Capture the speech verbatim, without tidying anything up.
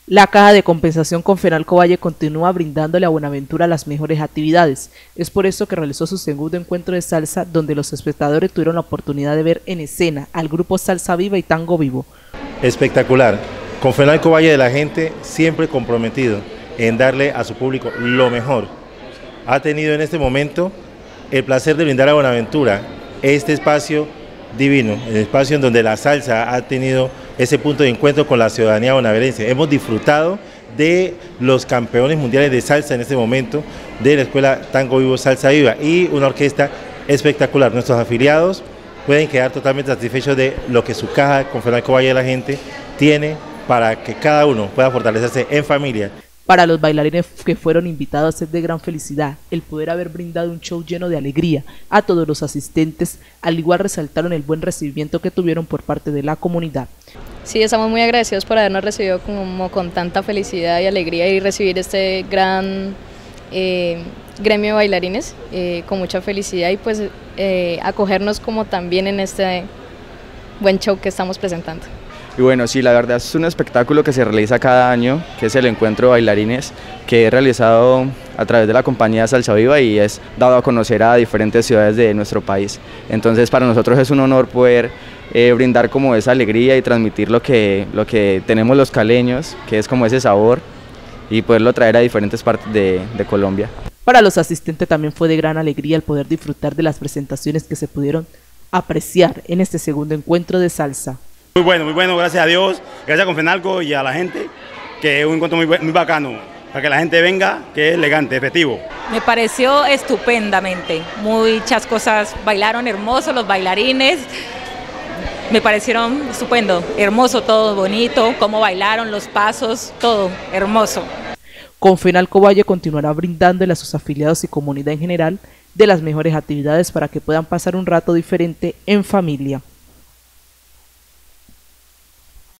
La Caja de Compensación Confenalco Valle continúa brindándole a Buenaventura las mejores actividades. Es por eso que realizó su segundo encuentro de salsa, donde los espectadores tuvieron la oportunidad de ver en escena al grupo Salsa Viva y Tango Vivo. Espectacular. Confenalco Valle de la gente siempre comprometido en darle a su público lo mejor. Ha tenido en este momento el placer de brindar a Buenaventura este espacio divino, el espacio en donde la salsa ha tenido ese punto de encuentro con la ciudadanía bonaerense. Hemos disfrutado de los campeones mundiales de salsa en este momento, de la Escuela Tango Vivo Salsa Viva, y una orquesta espectacular. Nuestros afiliados pueden quedar totalmente satisfechos de lo que su Caja Confenalco Valle de la gente tiene para que cada uno pueda fortalecerse en familia. Para los bailarines que fueron invitados es de gran felicidad el poder haber brindado un show lleno de alegría a todos los asistentes. Al igual resaltaron el buen recibimiento que tuvieron por parte de la comunidad. Sí, estamos muy agradecidos por habernos recibido como con tanta felicidad y alegría y recibir este gran eh, gremio de bailarines eh, con mucha felicidad y pues eh, acogernos como también en este buen show que estamos presentando. Y bueno, sí, la verdad es un espectáculo que se realiza cada año, que es el encuentro de bailarines, que es realizado a través de la compañía Salsa Viva y es dado a conocer a diferentes ciudades de nuestro país. Entonces para nosotros es un honor poder eh, brindar como esa alegría y transmitir lo que, lo que tenemos los caleños, que es como ese sabor, y poderlo traer a diferentes partes de, de Colombia. Para los asistentes también fue de gran alegría el poder disfrutar de las presentaciones que se pudieron apreciar en este segundo encuentro de salsa. Muy bueno, muy bueno, gracias a Dios, gracias a Confenalco y a la gente, que es un encuentro muy, muy bacano, para que la gente venga, que es elegante, efectivo. Me pareció estupendamente, muchas cosas, bailaron hermosos los bailarines, me parecieron estupendo, hermoso todo, bonito, cómo bailaron, los pasos, todo hermoso. Confenalco Valle continuará brindándole a sus afiliados y comunidad en general de las mejores actividades para que puedan pasar un rato diferente en familia.